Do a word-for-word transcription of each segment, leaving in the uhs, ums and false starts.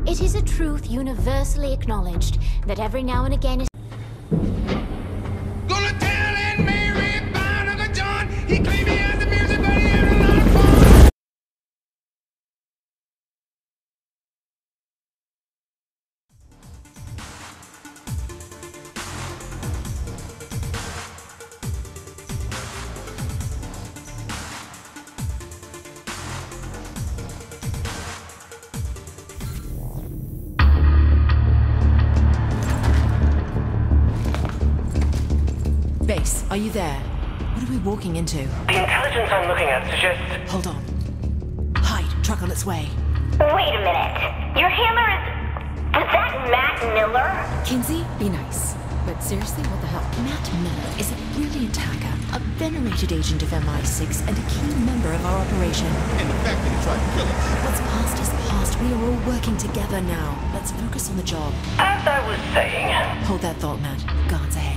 It is a truth universally acknowledged that every now and again is Gonna tell Aunt Mary about Uncle John. He claimed he had the music, but he had a lot of fun. Base, are you there? What are we walking into? The intelligence I'm looking at suggests... Hold on. Hide, truck on its way. Wait a minute. Your handler is... Was that Matt Miller? Kinsey, be nice. But seriously, what the hell? Matt Miller is a brilliant hacker, a venerated agent of M I six, and a key member of our operation. And the fact that he tried to kill us. What's past is past. We are all working together now. Let's focus on the job. As I was saying... Hold that thought, Matt. Guards ahead.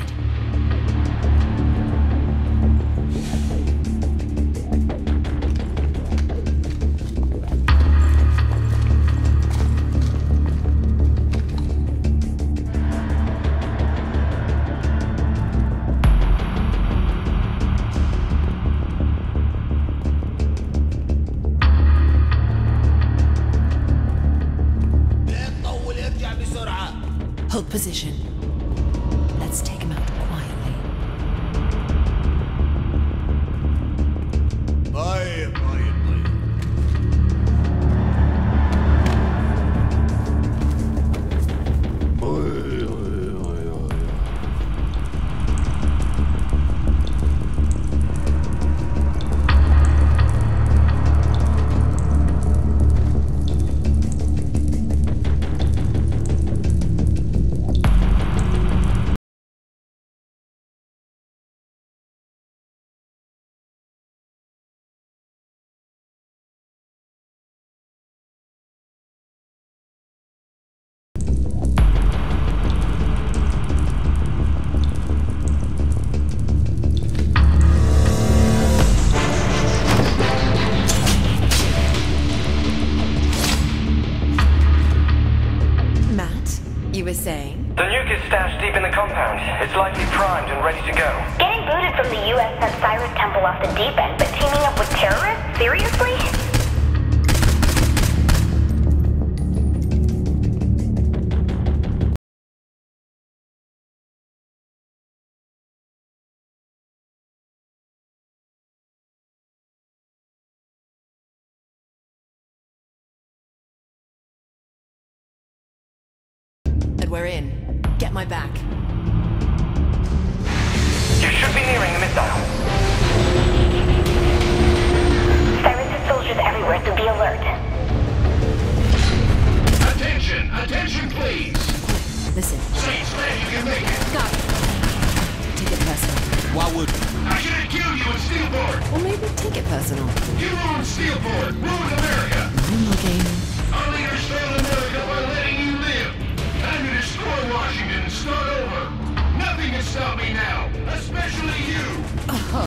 Hold position. Let's take him out quietly. Bye, bye, bye. You were saying? The nuke is stashed deep in the compound. It's likely primed and ready to go. Getting booted from the U S sent Cyrus Temple off the deep end, but teaming up with terrorists? Seriously? We're in. Get my back. You should be nearing the missile. Cyrus has soldiers everywhere, so be alert. Attention, attention, please. Listen. Say, say you can make it. Got it. Take it personal. Why would I should have killed you in Steelport. Or maybe take it personal. You ruined Steelport, ruined America. No more game. Our leaders failed America by letting you live. Time to destroy Washington and start over. Nothing can stop me now, especially you. Uh-huh.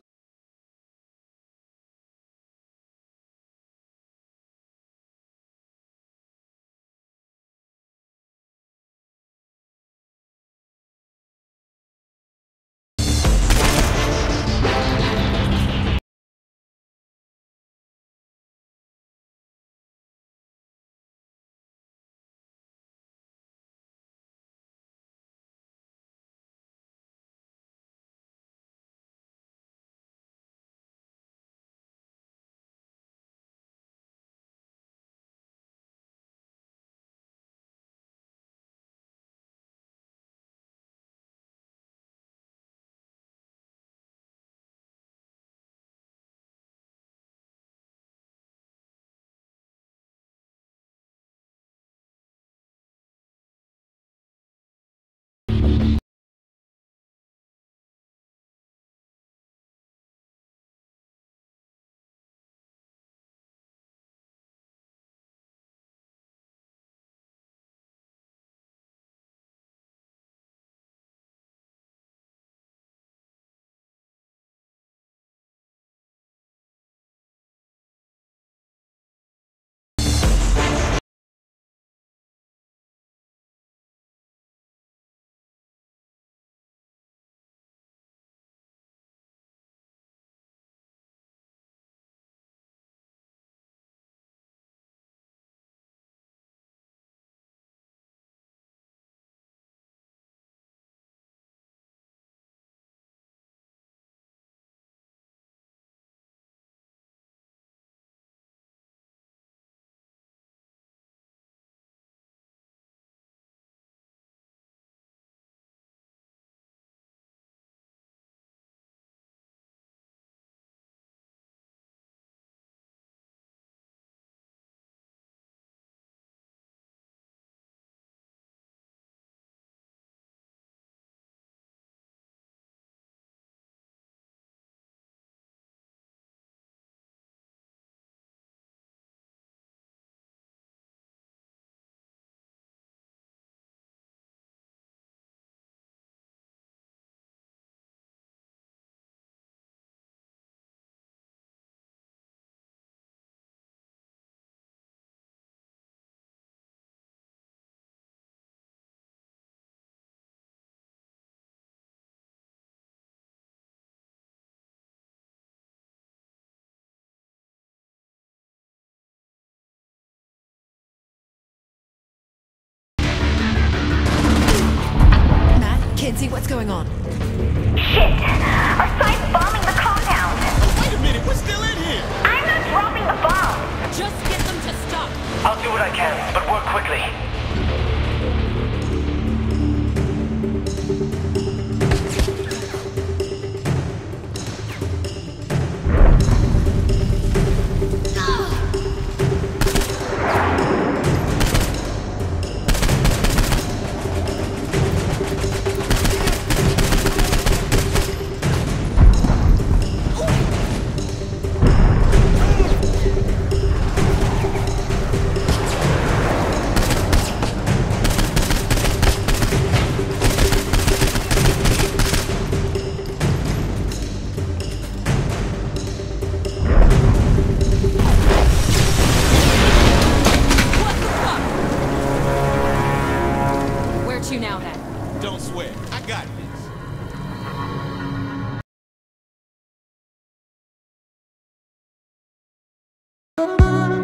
What's going on? Shit! Our side's bombing the compound! Wait a minute, we're still in here! I'm not dropping the bomb! Just get them to stop! I'll do what I can, but work quickly. You now then. Don't swear. I got this.